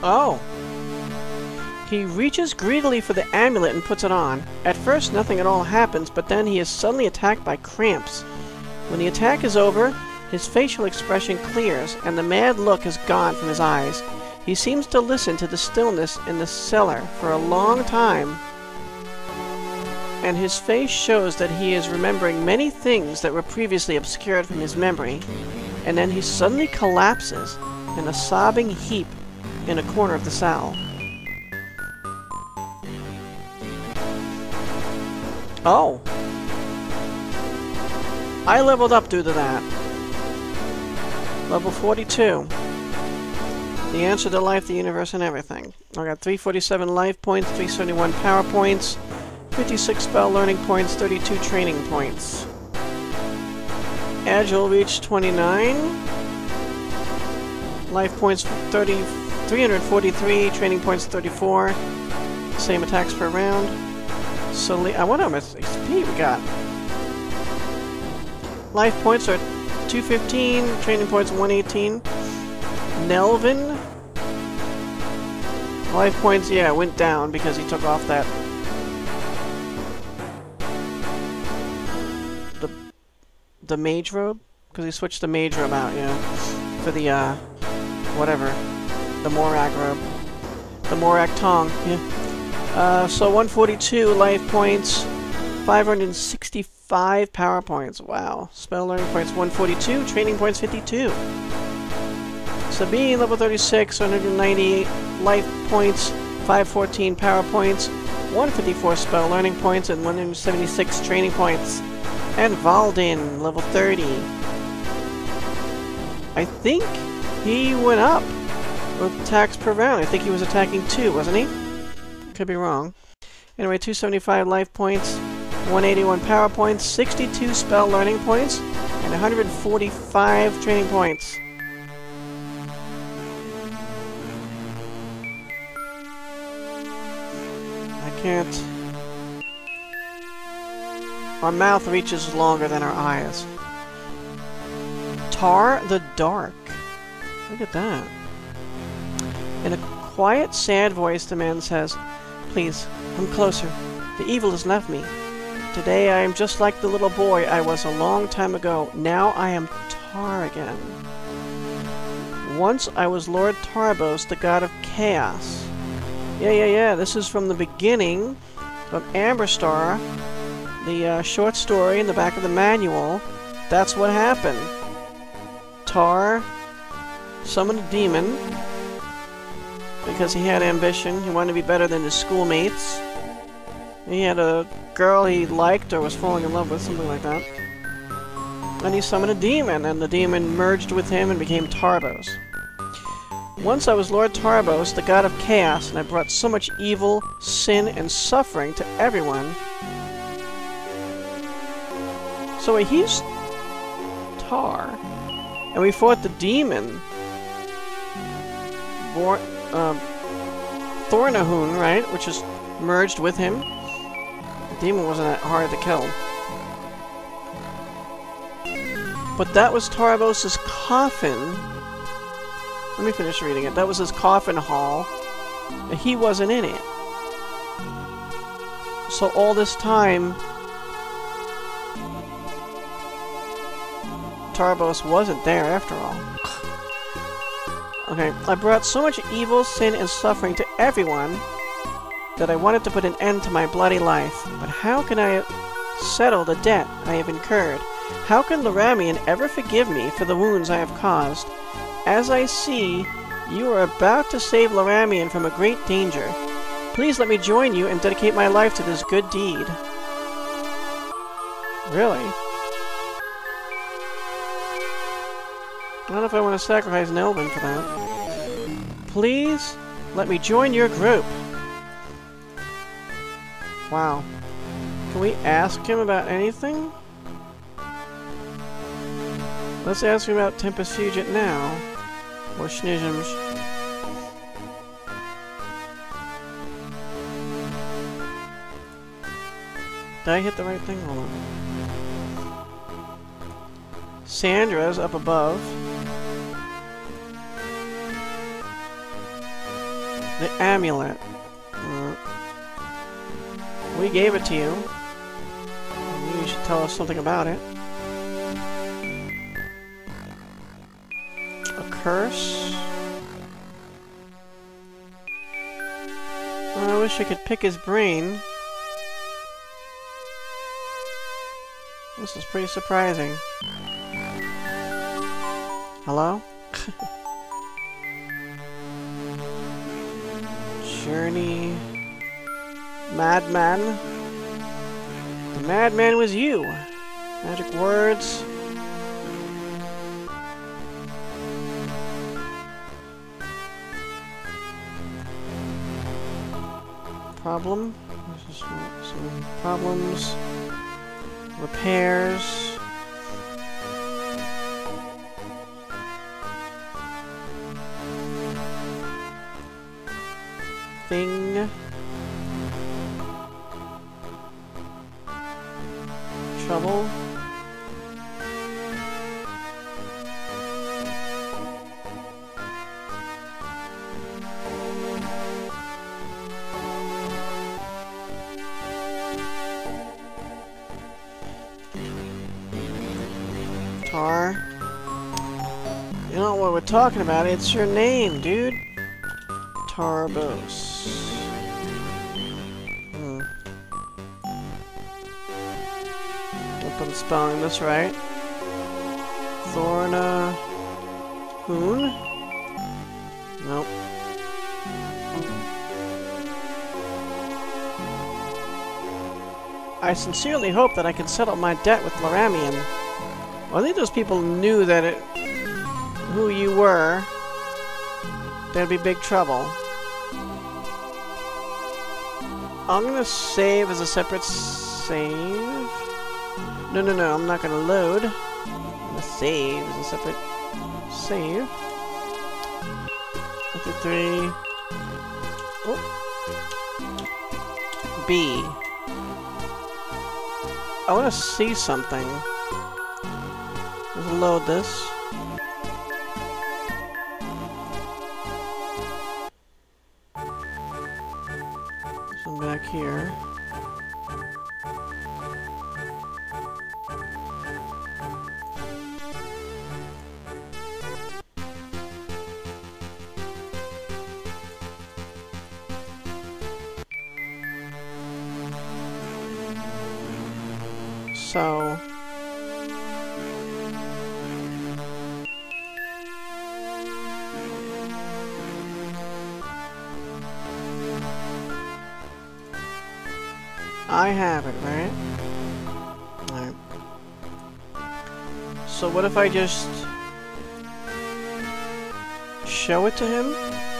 Oh. He reaches greedily for the amulet and puts it on. At first, nothing at all happens, but then he is suddenly attacked by cramps. When the attack is over, his facial expression clears, and the mad look is gone from his eyes. He seems to listen to the stillness in the cellar for a long time, and his face shows that he is remembering many things that were previously obscured from his memory, and then he suddenly collapses in a sobbing heap in a corner of the cell. Oh. I leveled up due to that. Level 42. The answer to life, the universe, and everything. I got 347 life points, 371 power points, 56 spell learning points, 32 training points. Agile reached 29. Life points 343, training points 34. Same attacks per round. So I wonder how much XP we got. Life points are 215, training points 118. Nelvin. Life points, yeah, went down because he took off that the mage robe, because he switched the mage robe out, you know, for the whatever, the Morak robe, the Morak Tong, yeah. So 142 life points, 565 power points. Wow. Spell learning points 142, training points 52. Sabine level 36, 198 life points, 514 power points, 154 spell learning points, and 176 training points. And Valdin, level 30. I think he went up with attacks per round. I think he was attacking 2, wasn't he? Could be wrong. Anyway, 275 life points, 181 power points, 62 spell learning points, and 145 training points. I can't... Our mouth reaches longer than our eyes. Tar the Dark. Look at that. In a quiet, sad voice, the man says, "Please, come closer. The evil has left me. Today I am just like the little boy I was a long time ago. Now I am Tar again. Once I was Lord Tarbos, the god of chaos." Yeah. This is from the beginning of Amberstar. The short story in the back of the manual. That's what happened. Tar summoned a demon because he had ambition. He wanted to be better than his schoolmates. He had a girl he liked or was falling in love with, something like that. And he summoned a demon, and the demon merged with him and became Tarbos. Once I was Lord Tarbos, the god of chaos, and I brought so much evil, sin, and suffering to everyone. So he's Tar, and we fought the demon, Thornahun, right? Which is merged with him. The demon wasn't that hard to kill. But that was Tarbos' coffin. Let me finish reading it. That was his coffin hall. He wasn't in it. So all this time, Tarbos wasn't there after all. Okay, I brought so much evil, sin, and suffering to everyone that I wanted to put an end to my bloody life. But how can I settle the debt I have incurred? How can Lyramion ever forgive me for the wounds I have caused? As I see, you are about to save Lyramion from a great danger. Please let me join you and dedicate my life to this good deed. Really? I don't know if I want to sacrifice Nelvin for that. Please, let me join your group. Wow. Can we ask him about anything? Let's ask him about Tempest Fugit now. Or Schnizms. Did I hit the right thing? Hold on. Sandra's up above. The amulet. We gave it to you. You should tell us something about it. A curse? Well, I wish I could pick his brain. This is pretty surprising. Hello? Journey... Madman? The madman was you! Magic words... Problem? Some problems... Repairs... Thing... Trouble... Tar... You know what we're talking about, it's your name, dude! Tarbos. Hope I'm spelling this right. Thorna... Hoon? Nope. I sincerely hope that I can settle my debt with Lyramion. Well, I think those people knew that who you were. There'd be big trouble. I'm gonna save as a separate save. No, I'm not gonna load. I'm gonna save as a separate save. 53. Oh. B. I wanna see something. Let's load this. Back here. So... I have it, right? Alright. So what if I just... show it to him?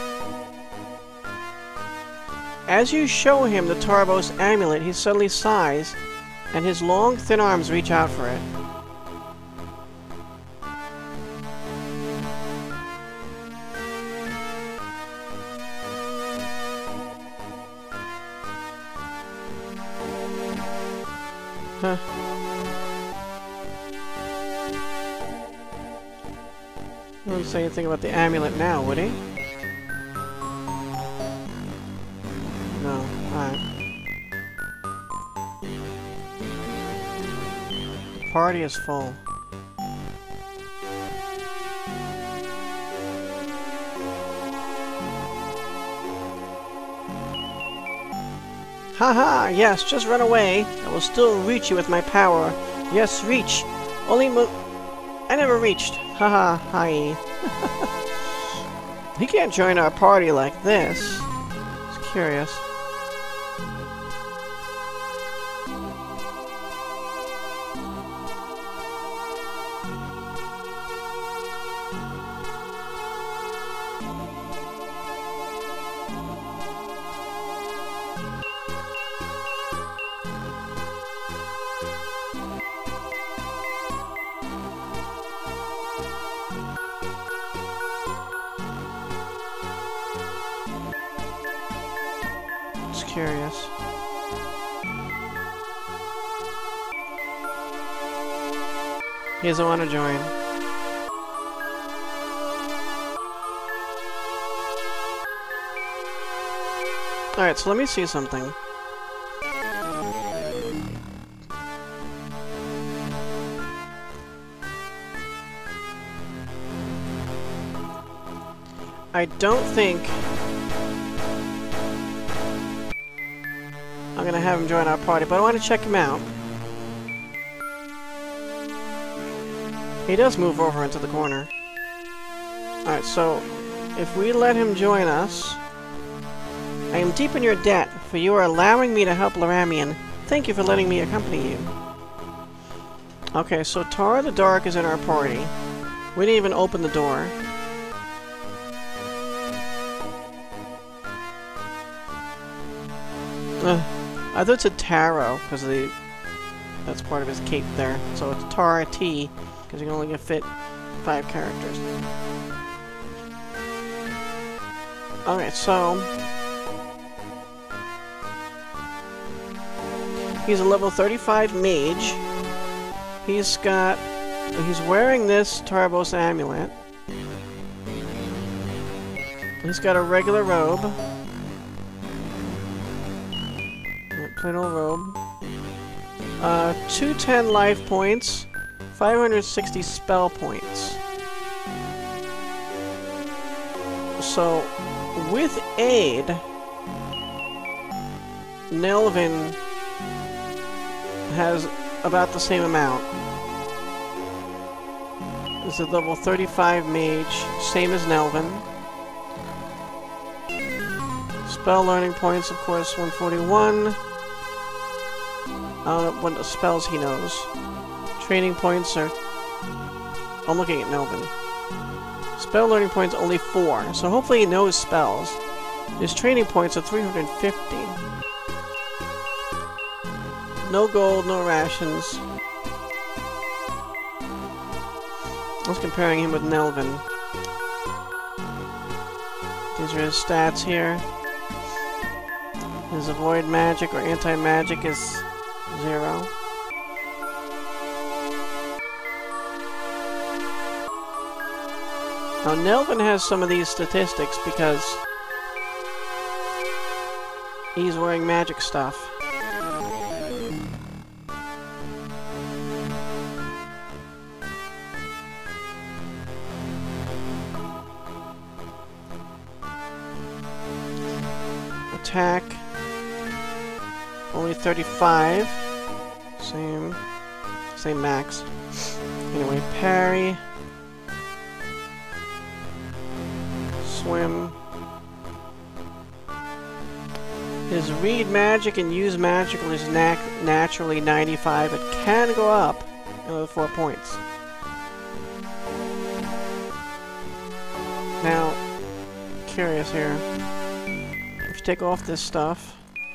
As you show him the Tarbos amulet, he suddenly sighs, and his long, thin arms reach out for it. Huh. He wouldn't say anything about the amulet now, would he? No. Alright. The party is full. Haha, yes, just run away. I will still reach you with my power. Yes, reach. Only I never reached. Haha, hi. He can't join our party like this. It's curious. Curious. He doesn't want to join. Alright, so let me see something. I don't think I'm gonna have him join our party, but I want to check him out. He does move over into the corner. Alright, so if we let him join us... I am deep in your debt, for you are allowing me to help Lyramion. Thank you for letting me accompany you. Okay, so Tara the Dark is in our party. We didn't even open the door. I thought it said Taro, because that's part of his cape there. So it's Tara T, because you can only fit 5 characters. Okay, so... he's a level 35 mage. He's wearing this Tarbos amulet. He's got a regular robe. Plain old robe. 210 life points. 560 spell points. So, with aid, Nelvin has about the same amount. This is a level 35 mage, same as Nelvin. Spell learning points, of course, 141. I don't know what spells he knows. Training points are... I'm looking at Nelvin. Spell learning points only 4, so hopefully he knows spells. His training points are 350. No gold, no rations. I was comparing him with Nelvin. These are his stats here. His avoid magic or anti-magic is 0. Now Nelvin has some of these statistics because he's wearing magic stuff. Attack only 35. Same max. Anyway, parry. Swim. His read magic and use magical is naturally 95. It can go up another 4 points. Now, curious here. If you take off this stuff,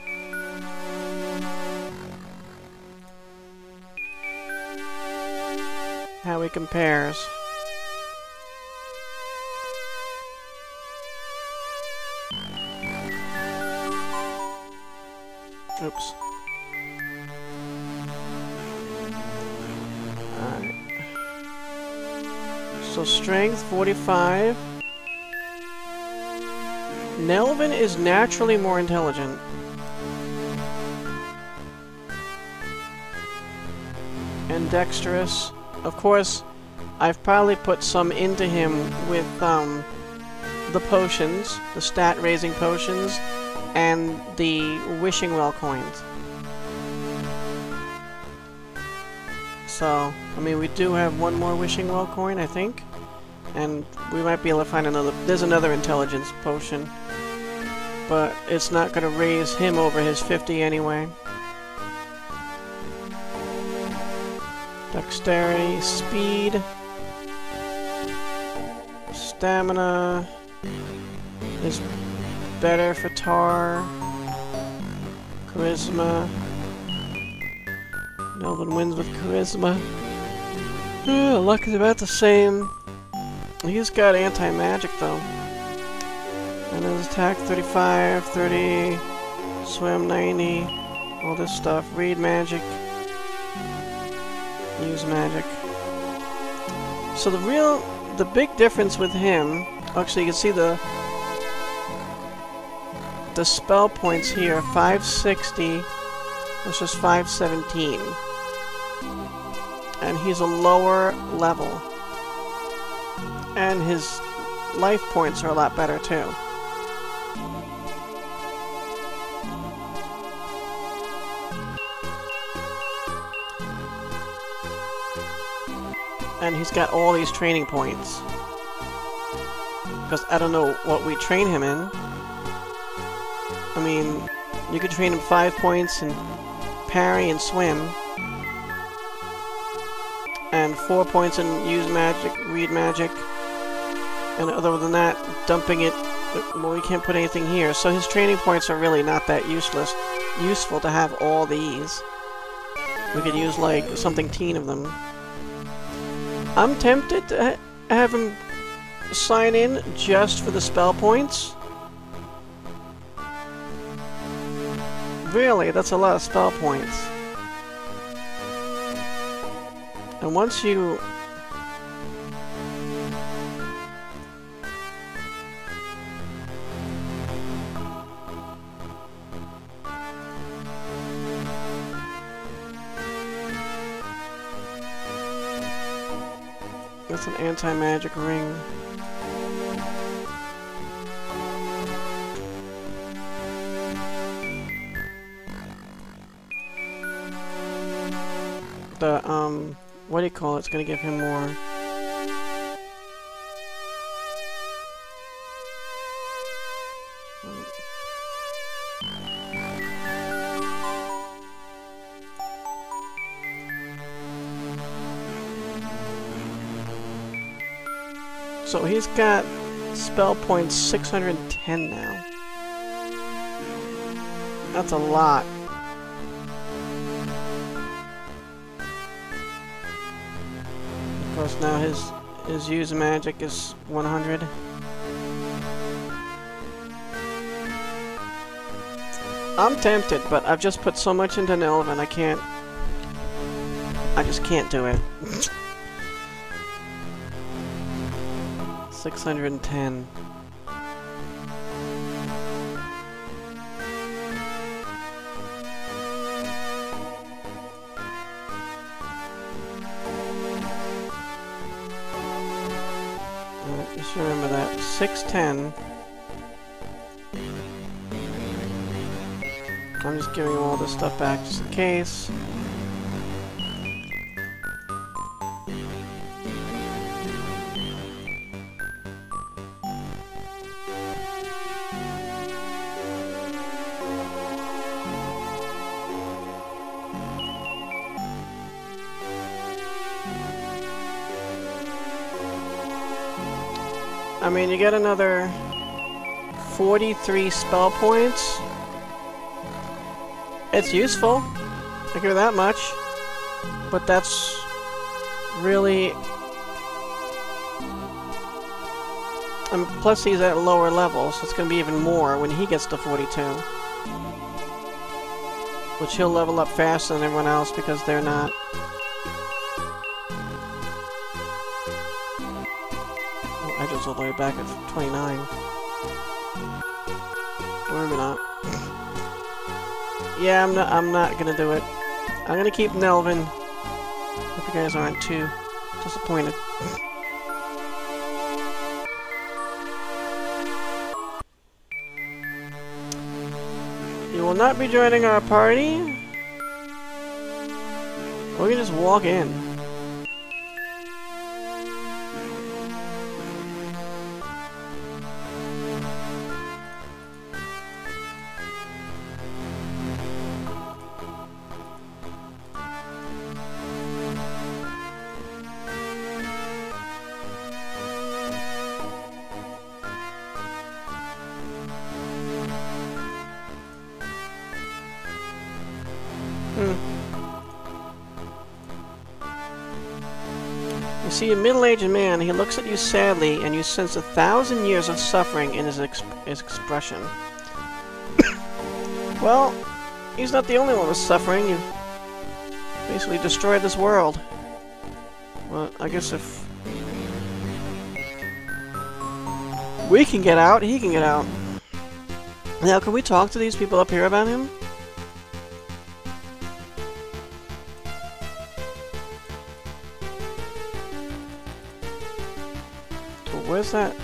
how he compares. Oops. Alright. So strength 45. Nelvin is naturally more intelligent. And dexterous. Of course, I've probably put some into him with the potions, the stat-raising potions, and the wishing well coins. So, I mean, we do have one more wishing well coin, I think. And we might be able to find another... There's another intelligence potion. But it's not going to raise him over his 50 anyway. Dexterity, speed, stamina is better for Tar. Charisma. Nelvin wins with charisma. Luck is about the same. He's got anti-magic though. And his attack 35, 30, swim 90, all this stuff. Read magic. Use magic. So the big difference with him, actually you can see the spell points here, 560 versus 517. And he's a lower level. And his life points are a lot better too. And he's got all these training points. Because I don't know what we train him in. I mean, you could train him 5 points in parry and swim. And 4 points in use magic, read magic. And other than that, dumping it, well, we can't put anything here. So his training points are really not that useful to have all these. We could use like something teen of them. I'm tempted to have him sign in just for the spell points. Really, that's a lot of spell points. And once you... That's an anti-magic ring. The, what do you call it? It's gonna give him more. So he's got spell points 610 now. That's a lot. Of course, now his use magic is 100. I'm tempted, but I've just put so much into Nelvin, I just can't do it. 610. Just remember that. 610. I'm just giving all this stuff back just in case. I mean, you get another 43 spell points. It's useful. I give you that much. But that's really... plus he's at a lower level, so it's going to be even more when he gets to 42. Which he'll level up faster than everyone else because they're not. I just all the way back at 29. Or maybe not. Yeah, I'm not gonna do it. I'm gonna keep Nelvin. Hope you guys aren't too disappointed. You will not be joining our party. Or we can just walk in. You see a middle-aged man, he looks at you sadly, and you sense 1,000 years of suffering in his expression. Well, he's not the only one with suffering. You've basically destroyed this world. Well, I guess if we can get out, he can get out. Now, can we talk to these people up here about him? Where's that?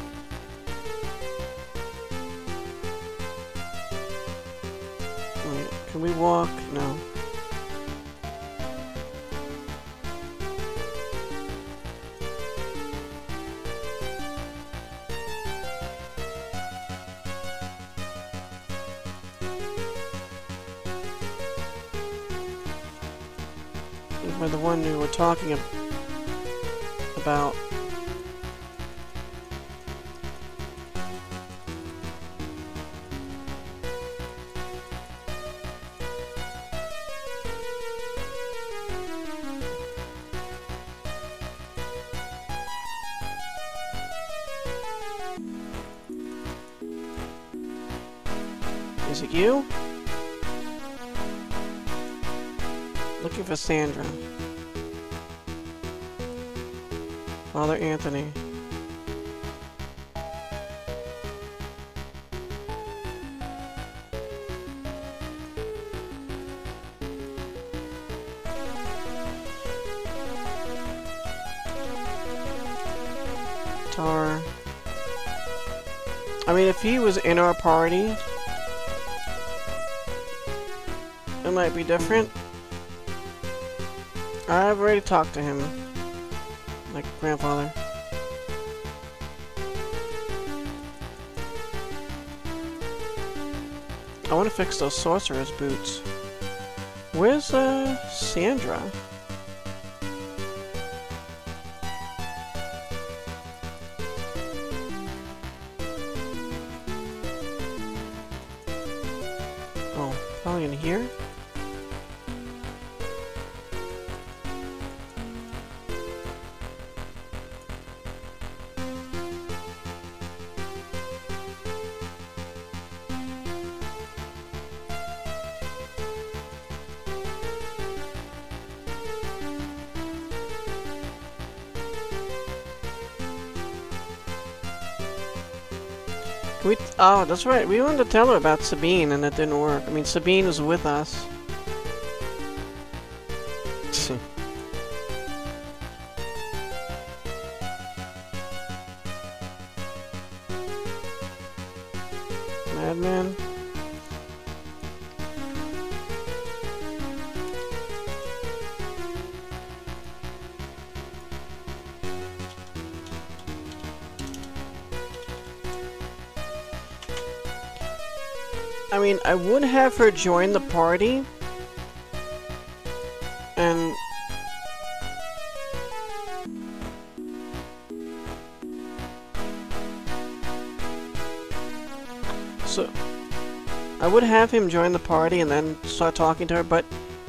Wait, can we walk? No. We're the one we were talking about. Is it you? Looking for Sandra. Father Anthony. Tar. I mean, if he was in our party, it might be different. I've already talked to him. Like grandfather. I want to fix those sorcerer's boots. Where's Sandra? Oh, probably in here? Oh, that's right. We wanted to tell her about Sabine, and it didn't work. I mean, Sabine was with us. Madman. I mean, I would have her join the party, and so I would have him join the party and then start talking to her, but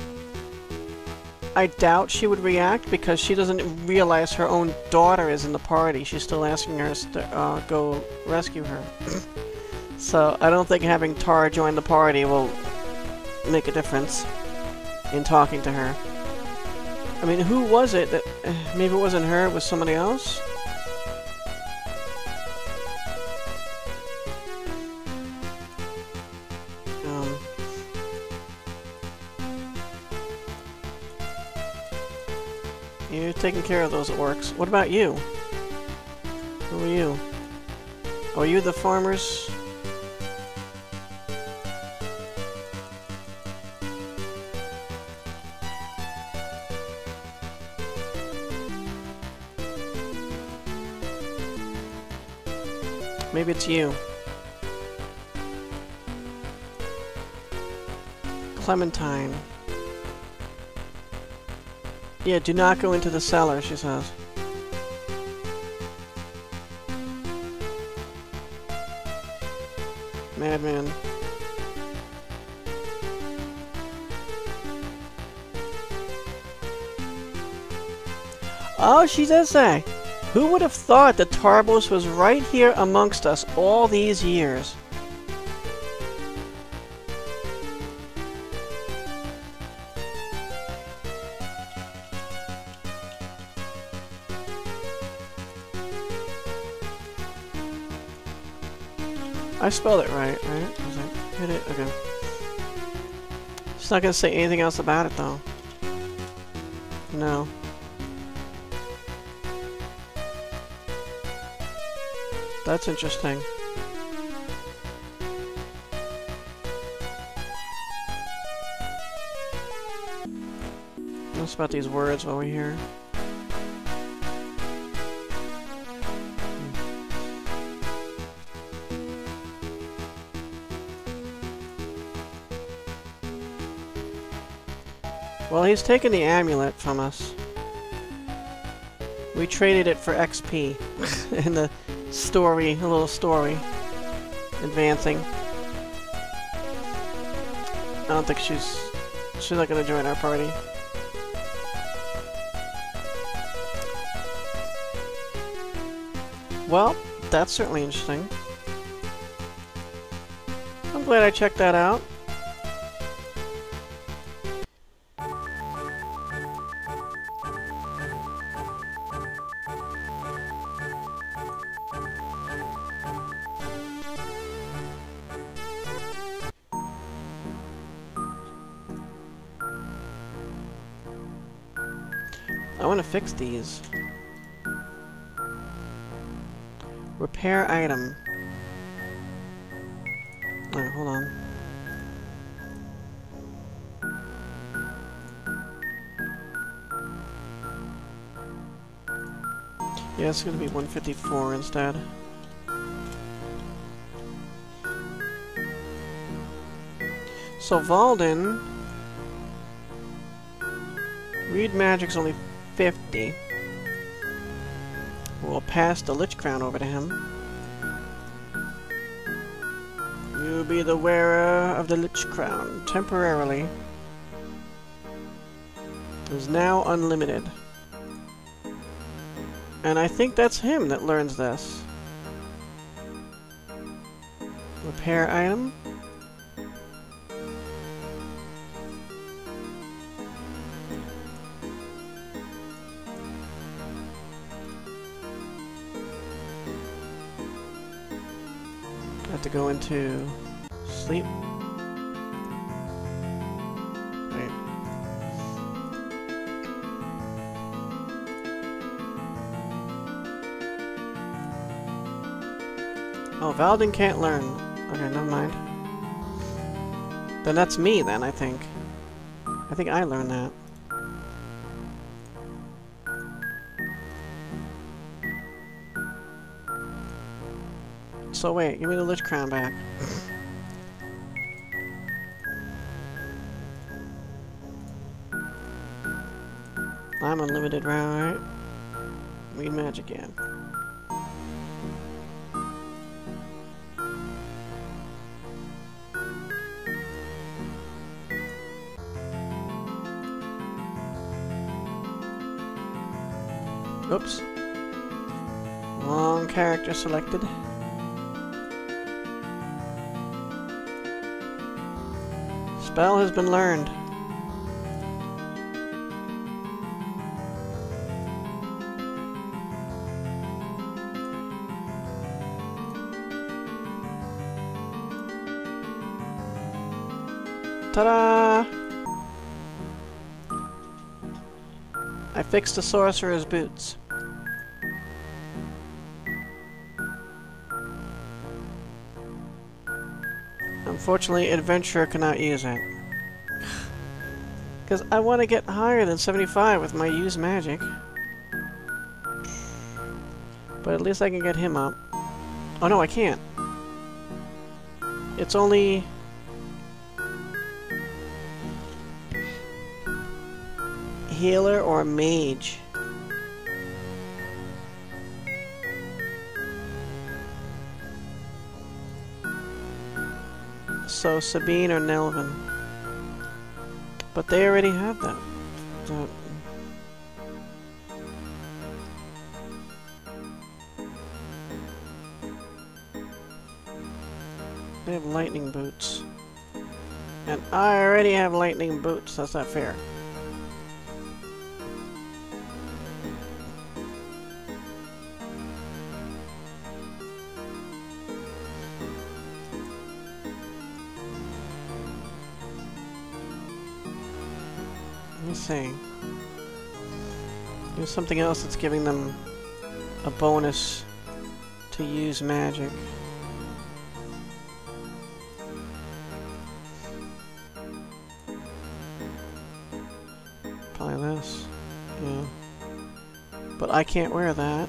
I doubt she would react because she doesn't realize her own daughter is in the party. She's still asking her to go rescue her. So, I don't think having Tar join the party will make a difference in talking to her. I mean, who was it that... maybe it wasn't her, it was somebody else? You're taking care of those orcs. What about you? Who are you? Oh, are you the farmers? Maybe it's you. Clementine. Yeah, do not go into the cellar, she says. Madman. Oh, she does say. Who would have thought that Tarbos was right here amongst us all these years? I spelled it right? Was I hit it? Okay. It's not gonna say anything else about it, though. No. That's interesting. What's about these words while we're here? Well, he's taken the amulet from us. We traded it for XP in the story, a little story. Advancing. I don't think she's not gonna join our party. Well, that's certainly interesting. I'm glad I checked that out. I want to fix these. Repair item. Alright, hold on. Yeah, it's gonna be 154 instead. So Valden, read magic's only 50. We'll pass the Lich Crown over to him. You'll be the wearer of the Lich Crown temporarily. It is now unlimited. And I think that's him that learns this. Repair item. Have to go into sleep. Wait. Oh, Valden can't learn. Okay, never mind. Then that's me, then, I think. I think I learned that. So wait, give me the Lich Crown back. I'm unlimited, right? Read magic again. Oops. Wrong character selected. Spell has been learned. Ta-da! I fixed the sorcerer's boots. Unfortunately, adventurer cannot use it. Because I want to get higher than 75 with my use magic. But at least I can get him up. Oh no, I can't. It's only... healer or mage. So Sabine or Nelvin. But they already have that. They have lightning boots. And I already have lightning boots. That's not fair. me see. There's something else that's giving them a bonus to use magic. Probably this. Yeah. But I can't wear that.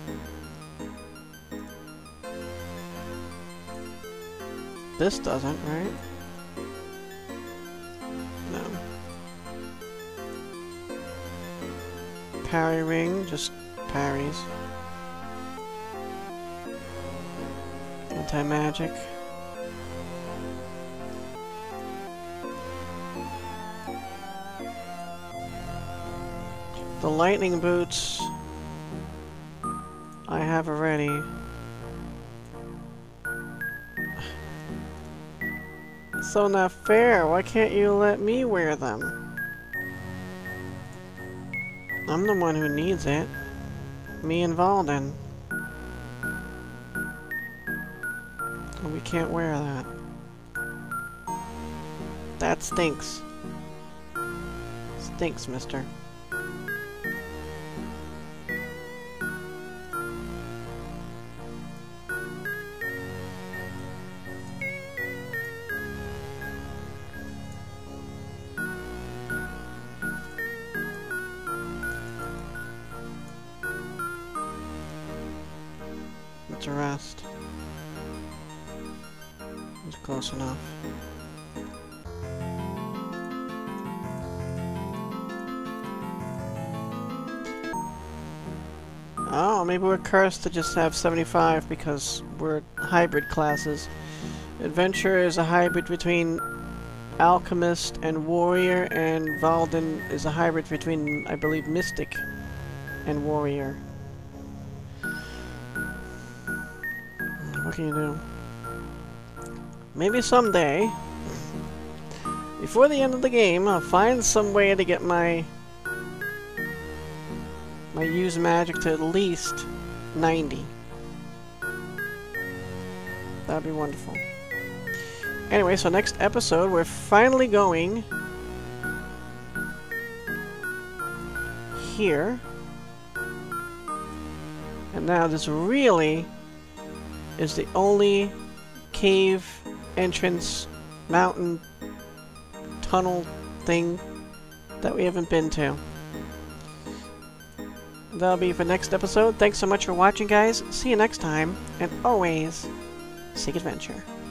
This doesn't, right? No. Parry ring, just parries. Anti-magic. The lightning boots I have already. So not fair. Why can't you let me wear them? I'm the one who needs it. Me and Valden. We can't wear that. That stinks. Stinks, mister. Let's rest. It's close enough. Oh, maybe we're cursed to just have 75 because we're hybrid classes. Adventurer is a hybrid between Alchemist and Warrior, and Valden is a hybrid between, I believe, Mystic and Warrior. What can you do? Maybe someday, before the end of the game, I'll find some way to get my use magic to at least 90. That'd be wonderful. Anyway, so next episode, we're finally going here. And now this really is the only cave entrance mountain tunnel thing that we haven't been to. That'll be for next episode. Thanks so much for watching, guys. See you next time, and always seek adventure.